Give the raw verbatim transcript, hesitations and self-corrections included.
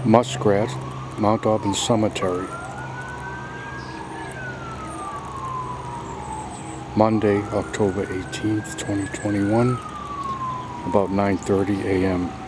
Muskrat, Mount Auburn Cemetery. Monday, October eighteenth, twenty twenty-one, about nine thirty a m